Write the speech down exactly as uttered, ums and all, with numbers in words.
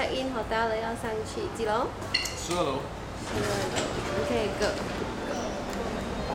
check in hotel 了，要上去几楼？ 十二楼。 十二楼，你可以 go。